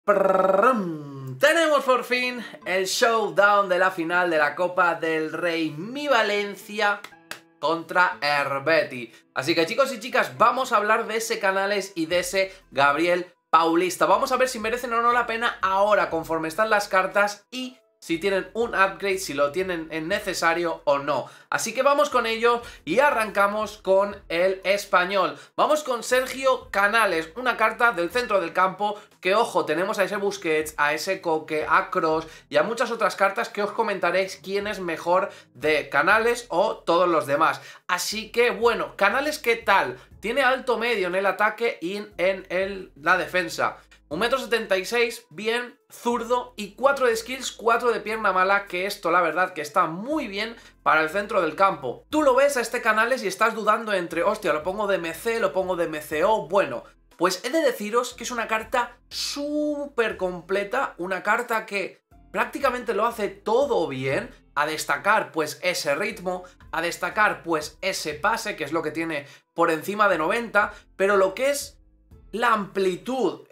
Tenemos por fin el showdown de la final de la Copa del Rey, mi Valencia contra Herbeti. Así que chicos y chicas, vamos a hablar de ese Canales y de ese Gabriel Paulista. Vamos a ver si merecen o no la pena ahora conforme están las cartas y si tienen un upgrade, si lo tienen en necesario o no. Así que vamos con ello y arrancamos con el español. Vamos con Sergio Canales, una carta del centro del campo que, ojo, tenemos a ese Busquets, a ese Koke, a Kroos y a muchas otras cartas que os comentaréis quién es mejor de Canales o todos los demás. Así que, bueno, Canales, ¿qué tal? Tiene alto medio en el ataque y en la defensa. 1,76 m, bien, zurdo y 4 de skills, 4 de pierna mala, que esto la verdad que está muy bien para el centro del campo. Tú lo ves a este Canales y estás dudando entre, hostia, lo pongo de MC, lo pongo de MCO, bueno, pues he de deciros que es una carta súper completa, una carta que prácticamente lo hace todo bien, a destacar pues ese ritmo, a destacar pues ese pase, que es lo que tiene por encima de 90, pero lo que es la amplitud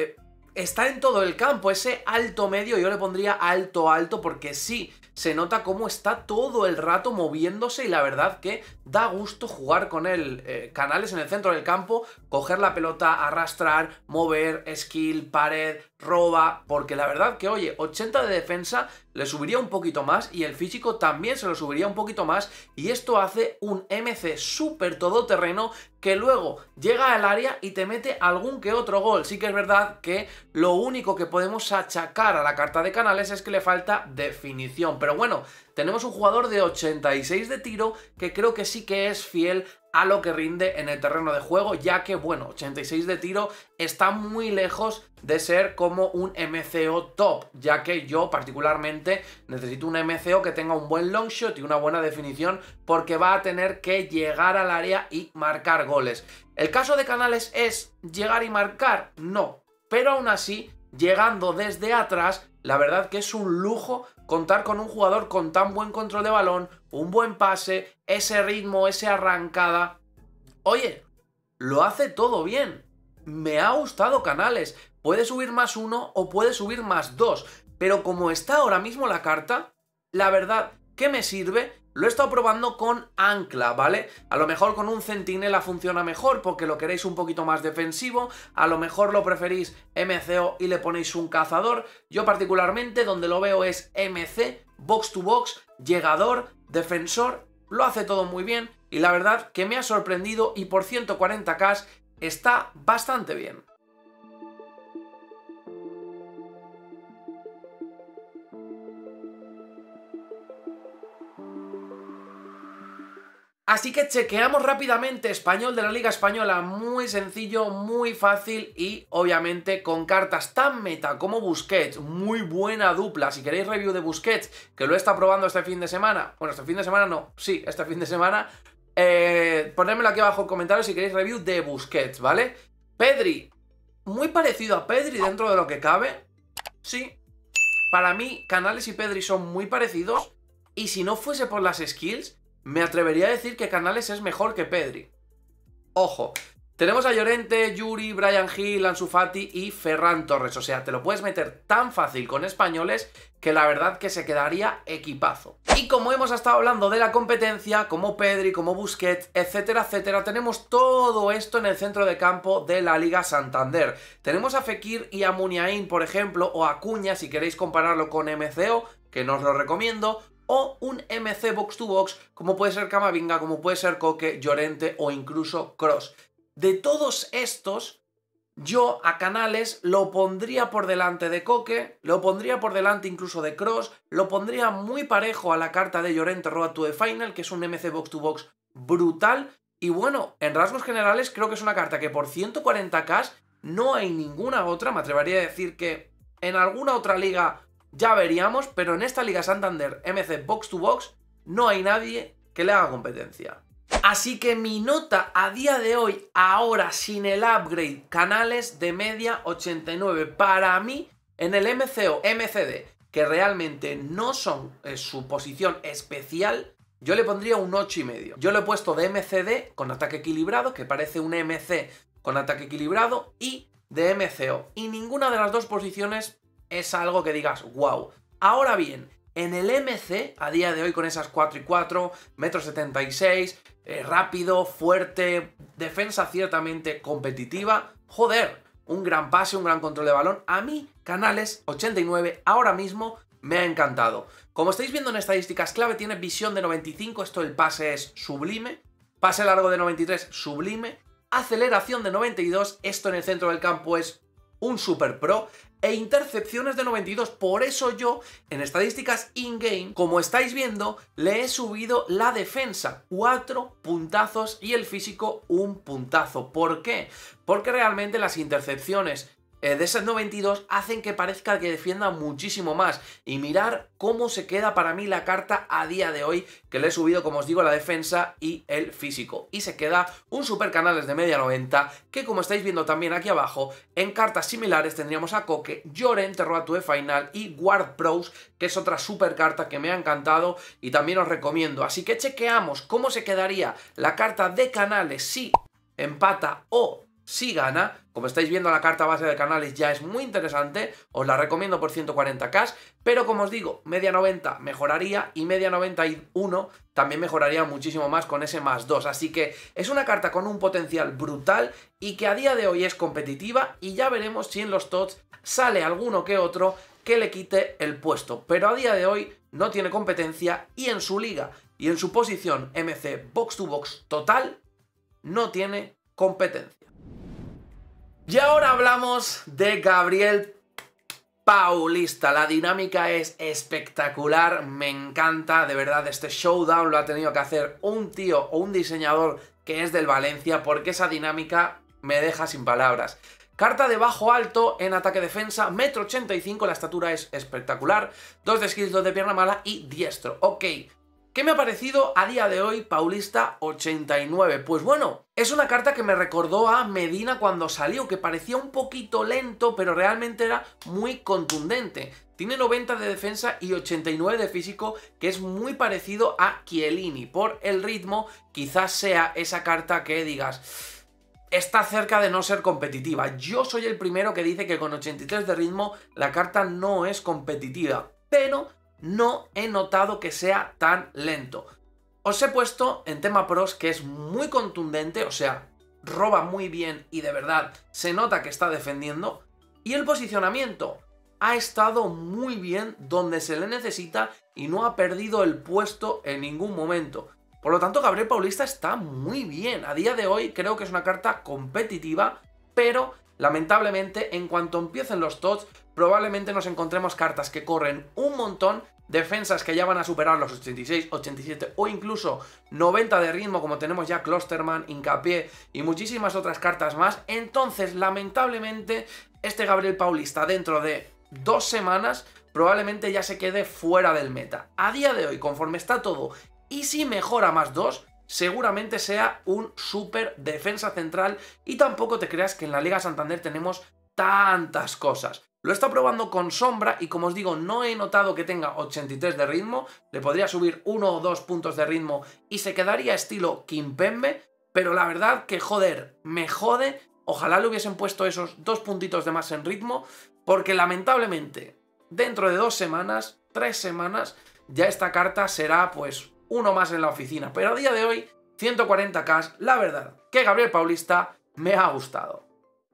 está en todo el campo, ese alto medio yo le pondría alto alto porque sí, se nota cómo está todo el rato moviéndose y la verdad que da gusto jugar con él. Canales en el centro del campo, coger la pelota, arrastrar, mover, skill, pared, roba, porque la verdad que oye, 80 de defensa le subiría un poquito más y el físico también se lo subiría un poquito más y esto hace un MC súper todoterreno que luego llega al área y te mete algún que otro gol. Sí que es verdad que lo único que podemos achacar a la carta de Canales es que le falta definición, pero bueno, tenemos un jugador de 86 de tiro que creo que sí que es fiel a lo que rinde en el terreno de juego, ya que, bueno, 86 de tiro está muy lejos de ser como un MCO top, ya que yo particularmente necesito un MCO que tenga un buen long shot y una buena definición porque va a tener que llegar al área y marcar goles. ¿El caso de Canales es llegar y marcar? No, pero aún así, llegando desde atrás, la verdad que es un lujo contar con un jugador con tan buen control de balón, un buen pase, ese ritmo, esa arrancada. Oye, lo hace todo bien. Me ha gustado Canales. Puede subir más 1 o puede subir más 2. Pero como está ahora mismo la carta, la verdad que me sirve. Lo he estado probando con Ancla, ¿vale? A lo mejor con un Centinela funciona mejor porque lo queréis un poquito más defensivo. A lo mejor lo preferís MCO y le ponéis un cazador. Yo particularmente donde lo veo es MC, box to box, llegador, defensor. Lo hace todo muy bien y la verdad que me ha sorprendido y por 140k está bastante bien. Así que chequeamos rápidamente español de la Liga Española, muy sencillo, muy fácil y obviamente con cartas tan meta como Busquets, muy buena dupla. Si queréis review de Busquets, que lo está probando este fin de semana, bueno, este fin de semana no, sí, este fin de semana, ponedmelo aquí abajo en comentarios si queréis review de Busquets, ¿vale? Pedri, muy parecido a Pedri dentro de lo que cabe, sí. Para mí, Canales y Pedri son muy parecidos y si no fuese por las skills, me atrevería a decir que Canales es mejor que Pedri. Ojo, tenemos a Llorente, Yuri, Bryan Gil, Ansu Fati y Ferran Torres. O sea, te lo puedes meter tan fácil con españoles que la verdad que se quedaría equipazo. Y como hemos estado hablando de la competencia, como Pedri, como Busquets, etcétera, etcétera, tenemos todo esto en el centro de campo de la Liga Santander. Tenemos a Fekir y a Muniain, por ejemplo, o a Cuña, si queréis compararlo con MCO, que no os lo recomiendo, o un MC box to box, como puede ser Camavinga, como puede ser Koke, Llorente o incluso Kroos. De todos estos, yo a Canales lo pondría por delante de Koke, lo pondría por delante incluso de Kroos, lo pondría muy parejo a la carta de Llorente Road to the Final, que es un MC box to box brutal. Y bueno, en rasgos generales creo que es una carta que por 140k no hay ninguna otra, me atrevería a decir que en alguna otra liga ya veríamos, pero en esta Liga Santander MC Box to Box no hay nadie que le haga competencia. Así que mi nota a día de hoy, ahora sin el upgrade, Canales de media 89. Para mí, en el MCO, MCD, que realmente no son su posición especial, yo le pondría un 8,5. Yo lo he puesto de MCD con ataque equilibrado, que parece un MC con ataque equilibrado, y de MCO. Y ninguna de las dos posiciones es algo que digas, wow. Ahora bien, en el MC, a día de hoy con esas 4 y 4, 1,76 m, rápido, fuerte, defensa ciertamente competitiva, joder, un gran pase, un gran control de balón. A mí, Canales 89 ahora mismo me ha encantado. Como estáis viendo en estadísticas clave, tiene visión de 95, esto el pase es sublime, pase largo de 93, sublime, aceleración de 92, esto en el centro del campo es un super pro, e intercepciones de 92, por eso yo en estadísticas in-game, como estáis viendo, le he subido la defensa 4 puntazos y el físico 1 puntazo. ¿Por qué? Porque realmente las intercepciones de esas 92 hacen que parezca que defienda muchísimo más. Y mirar cómo se queda para mí la carta a día de hoy, que le he subido, como os digo, la defensa y el físico. Y se queda un super Canales de media 90, que como estáis viendo también aquí abajo, en cartas similares tendríamos a Koke, Llorente, Road to the Final y Ward Pros, que es otra super carta que me ha encantado y también os recomiendo. Así que chequeamos cómo se quedaría la carta de Canales si empata o si gana. Como estáis viendo, la carta base de Canales ya es muy interesante, os la recomiendo por 140k, pero como os digo, media 90 mejoraría y media 91 también mejoraría muchísimo más con ese +2, así que es una carta con un potencial brutal y que a día de hoy es competitiva y ya veremos si en los TOTS sale alguno que otro que le quite el puesto, pero a día de hoy no tiene competencia y en su liga y en su posición MC Box to Box total no tiene competencia. Y ahora hablamos de Gabriel Paulista. La dinámica es espectacular, me encanta, de verdad, este showdown lo ha tenido que hacer un tío o un diseñador que es del Valencia, porque esa dinámica me deja sin palabras. Carta de bajo alto en ataque defensa, 1,85 m, la estatura es espectacular, 2 de skills, 2 de pierna mala y diestro. Ok. ¿Qué me ha parecido a día de hoy Paulista 89? Pues bueno, es una carta que me recordó a Medina cuando salió, que parecía un poquito lento, pero realmente era muy contundente. Tiene 90 de defensa y 89 de físico, que es muy parecido a Chiellini. Por el ritmo, quizás sea esa carta que digas, está cerca de no ser competitiva. Yo soy el primero que dice que con 83 de ritmo la carta no es competitiva, pero no he notado que sea tan lento. Os he puesto en tema pros que es muy contundente, o sea, roba muy bien y de verdad se nota que está defendiendo. Y el posicionamiento ha estado muy bien donde se le necesita y no ha perdido el puesto en ningún momento. Por lo tanto, Gabriel Paulista está muy bien. A día de hoy creo que es una carta competitiva, pero lamentablemente en cuanto empiecen los TOTS probablemente nos encontremos cartas que corren un montón, defensas que ya van a superar los 86, 87 o incluso 90 de ritmo, como tenemos ya Klosterman, Hincapié y muchísimas otras cartas más. Entonces, lamentablemente, este Gabriel Paulista dentro de 2 semanas probablemente ya se quede fuera del meta. A día de hoy, conforme está todo, y si mejora +2, seguramente sea un super defensa central y tampoco te creas que en la Liga Santander tenemos tantas cosas. Lo está probando con sombra y como os digo, no he notado que tenga 83 de ritmo, le podría subir 1 o 2 puntos de ritmo y se quedaría estilo Kimpembe, pero la verdad que joder, me jode, ojalá le hubiesen puesto esos 2 puntitos de más en ritmo, porque lamentablemente dentro de 2 semanas, 3 semanas, ya esta carta será pues uno más en la oficina, pero a día de hoy 140k, la verdad que Gabriel Paulista me ha gustado.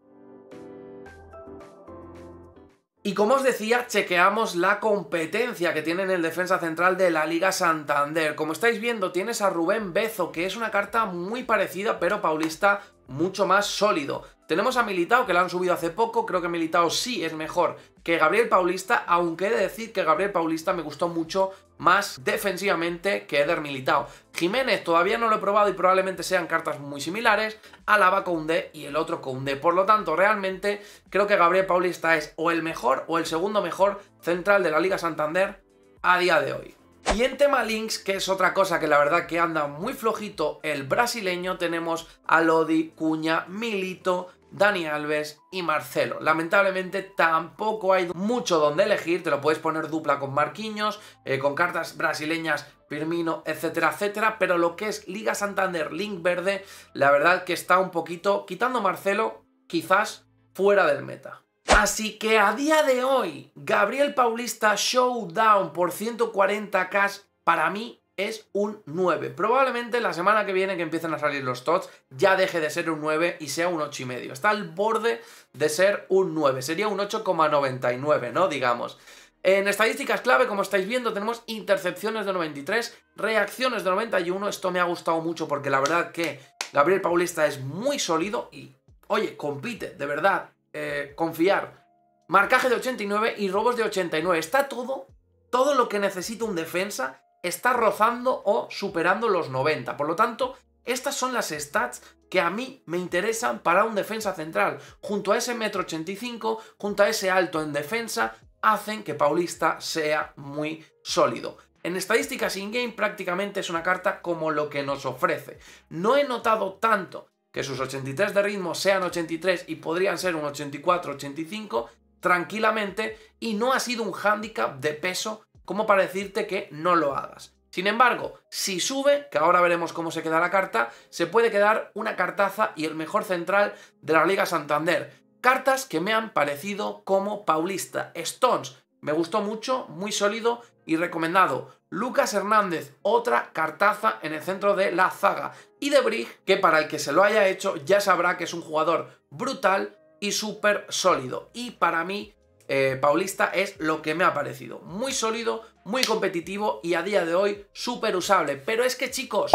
Y como os decía, chequeamos la competencia que tiene en el defensa central de la Liga Santander. Como estáis viendo, tienes a Rubén Bezo, que es una carta muy parecida, pero Paulista mucho más sólido. Tenemos a Militao, que la han subido hace poco, creo que Militao sí es mejor que Gabriel Paulista, aunque he de decir que Gabriel Paulista me gustó mucho más defensivamente que Eder Militao. Jiménez todavía no lo he probado y probablemente sean cartas muy similares, Alaba Koundé y el otro Koundé. Por lo tanto, realmente creo que Gabriel Paulista es o el mejor o el segundo mejor central de la Liga Santander a día de hoy. Y en tema links, que es otra cosa que la verdad que anda muy flojito el brasileño, tenemos a Lodi, Cuña, Milito, Dani Alves y Marcelo. Lamentablemente tampoco hay mucho donde elegir, te lo puedes poner dupla con Marquinhos, con cartas brasileñas, Firmino, etcétera, etcétera, pero lo que es Liga Santander, link verde, la verdad que está un poquito, quitando Marcelo, quizás fuera del meta. Así que a día de hoy, Gabriel Paulista Showdown por 140k para mí es un 9. Probablemente la semana que viene que empiecen a salir los TOTS ya deje de ser un 9 y sea un 8,5. Está al borde de ser un 9. Sería un 8,99, ¿no? Digamos. En estadísticas clave, como estáis viendo, tenemos intercepciones de 93, reacciones de 91. Esto me ha gustado mucho porque la verdad que Gabriel Paulista es muy sólido y, oye, compite, de verdad. Confiar. Marcaje de 89 y robos de 89. Está todo lo que necesita un defensa está rozando o superando los 90. Por lo tanto, estas son las stats que a mí me interesan para un defensa central. Junto a ese 1,85 m, junto a ese alto en defensa, hacen que Paulista sea muy sólido. En estadísticas in-game prácticamente es una carta como lo que nos ofrece. No he notado tanto que sus 83 de ritmo sean 83 y podrían ser un 84-85 tranquilamente, y no ha sido un hándicap de peso como para decirte que no lo hagas. Sin embargo, si sube, que ahora veremos cómo se queda la carta, se puede quedar una cartaza y el mejor central de la Liga Santander. Cartas que me han parecido como Paulista. Stones, me gustó mucho, muy sólido y recomendado. Lucas Hernández, otra cartaza en el centro de la zaga. Y De Brig, que para el que se lo haya hecho ya sabrá que es un jugador brutal y súper sólido. Y para mí, Paulista es lo que me ha parecido. Muy sólido, muy competitivo y a día de hoy súper usable. Pero es que, chicos,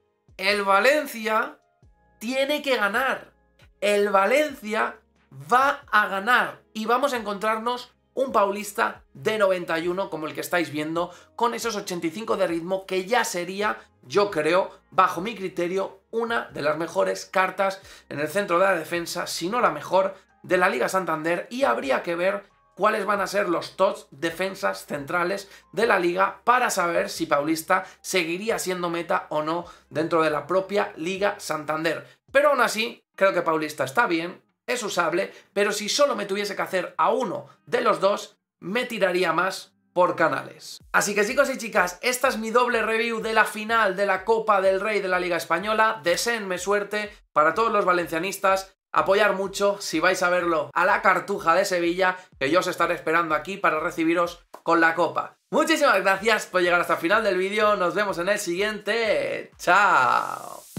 el Valencia tiene que ganar. El Valencia va a ganar y vamos a encontrarnos un Paulista de 91 como el que estáis viendo, con esos 85 de ritmo, que ya sería, yo creo, bajo mi criterio, una de las mejores cartas en el centro de la defensa, si no la mejor, de la Liga Santander, y habría que ver cuáles van a ser los TOTS defensas centrales de la liga para saber si Paulista seguiría siendo meta o no dentro de la propia Liga Santander. Pero aún así, creo que Paulista está bien, es usable, pero si solo me tuviese que hacer a uno de los dos, me tiraría más por Canales. Así que, chicos y chicas, esta es mi doble review de la final de la Copa del Rey de la Liga Española. Deseenme suerte para todos los valencianistas, apoyar mucho si vais a verlo a la Cartuja de Sevilla, que yo os estaré esperando aquí para recibiros con la Copa. Muchísimas gracias por llegar hasta el final del vídeo, nos vemos en el siguiente. ¡Chao!